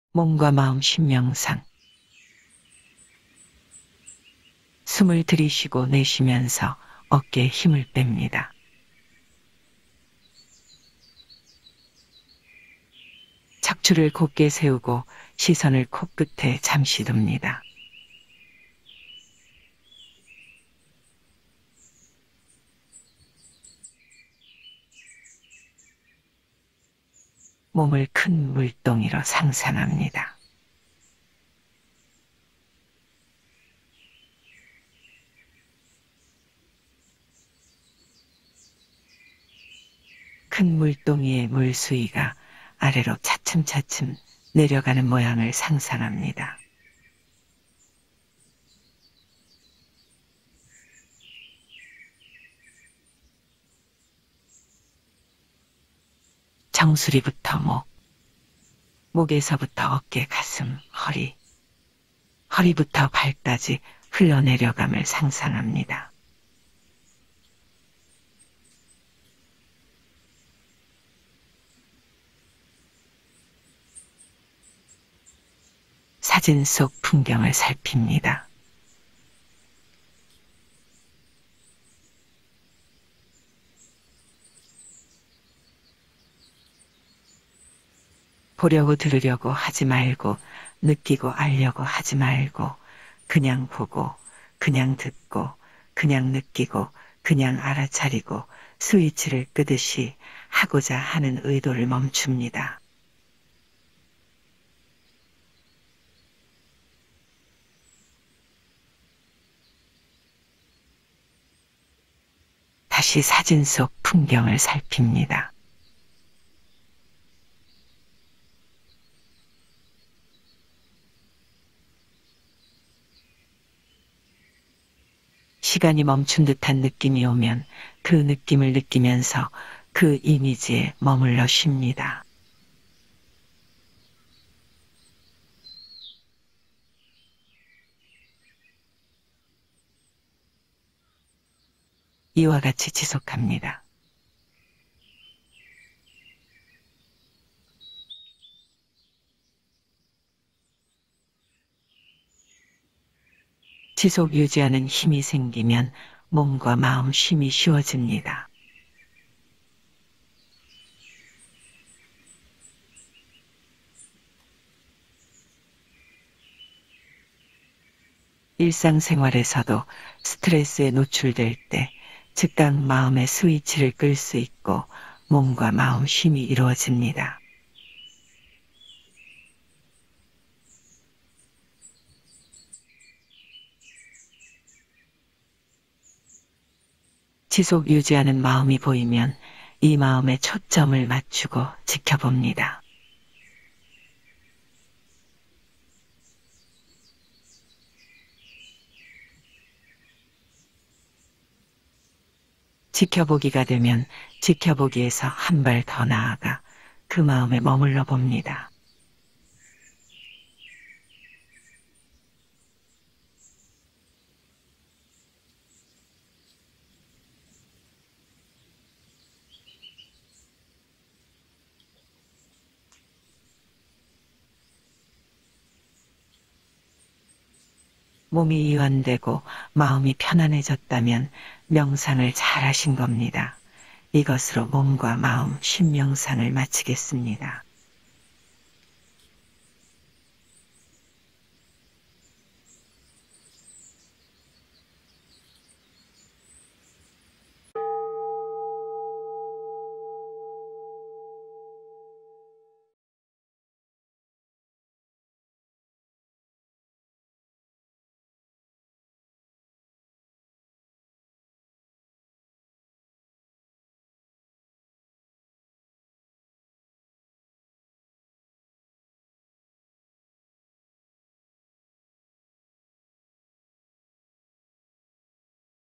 몸과 마음 신명상. 숨을 들이쉬고 내쉬면서 어깨에 힘을 뺍니다. 척추를 곧게 세우고 시선을 코끝에 잠시 둡니다. 몸을 큰 물동이로 상상합니다. 큰 물동이의 물수위가 아래로 차츰차츰 내려가는 모양을 상상합니다. 정수리부터 목, 목에서부터 어깨, 가슴, 허리, 허리부터 발까지 흘러내려감을 상상합니다. 사진 속 풍경을 살핍니다. 보려고 들으려고 하지 말고 느끼고 알려고 하지 말고 그냥 보고 그냥 듣고 그냥 느끼고 그냥 알아차리고 스위치를 끄듯이 하고자 하는 의도를 멈춥니다. 다시 사진 속 풍경을 살핍니다. 시간이 멈춘 듯한 느낌이 오면 그 느낌을 느끼면서 그 이미지에 머물러 쉽니다. 이와 같이 지속합니다. 지속 유지하는 힘이 생기면 몸과 마음 쉼이 쉬워집니다. 일상생활에서도 스트레스에 노출될 때 즉각 마음의 스위치를 끌 수 있고 몸과 마음 쉼이 이루어집니다. 지속 유지하는 마음이 보이면 이 마음에 초점을 맞추고 지켜봅니다. 지켜보기가 되면 지켜보기에서 한 발 더 나아가 그 마음에 머물러 봅니다. 몸이 이완되고 마음이 편안해졌다면 명상을 잘 하신 겁니다. 이것으로 몸과 마음 신명상을 마치겠습니다.